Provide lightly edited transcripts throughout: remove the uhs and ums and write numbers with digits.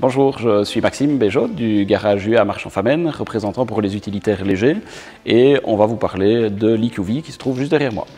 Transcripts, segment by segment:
Bonjour, je suis Maxime Béjot du garage UA Marchand-Famenne, représentant pour les utilitaires légers, et on va vous parler de l'EQV qui se trouve juste derrière moi.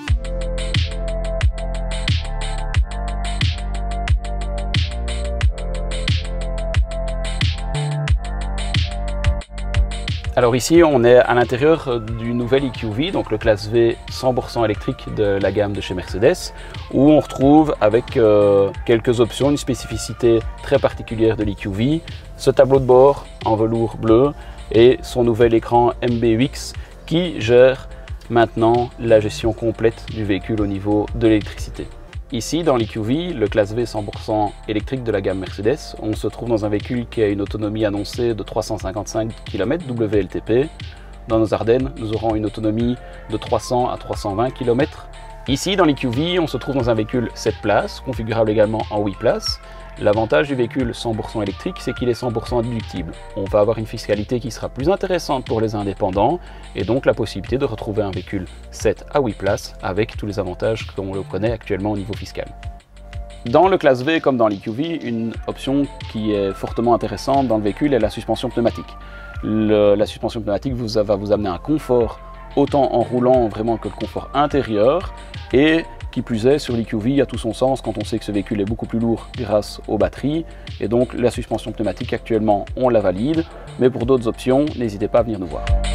Alors ici, on est à l'intérieur du nouvel EQV, donc le classe V 100% électrique de la gamme de chez Mercedes, où on retrouve avec quelques options, une spécificité très particulière de l'EQV, ce tableau de bord en velours bleu et son nouvel écran MBUX qui gère maintenant la gestion complète du véhicule au niveau de l'électricité. Ici, dans l'EQV, le classe V 100% électrique de la gamme Mercedes, on se trouve dans un véhicule qui a une autonomie annoncée de 355 km WLTP. Dans nos Ardennes, nous aurons une autonomie de 300 à 320 km. Ici, dans l'EQV, on se trouve dans un véhicule 7 places, configurable également en 8 places. L'avantage du véhicule 100% électrique, c'est qu'il est 100% déductible. On va avoir une fiscalité qui sera plus intéressante pour les indépendants et donc la possibilité de retrouver un véhicule 7 à 8 places avec tous les avantages qu'on le connaît actuellement au niveau fiscal. Dans le classe V comme dans l'EQV, une option qui est fortement intéressante dans le véhicule est la suspension pneumatique. La suspension pneumatique va vous amener un confort autant en roulant vraiment que le confort intérieur, et qui plus est, sur l'EQV, il y a tout son sens quand on sait que ce véhicule est beaucoup plus lourd grâce aux batteries, et donc la suspension pneumatique actuellement on la valide, mais pour d'autres options, n'hésitez pas à venir nous voir.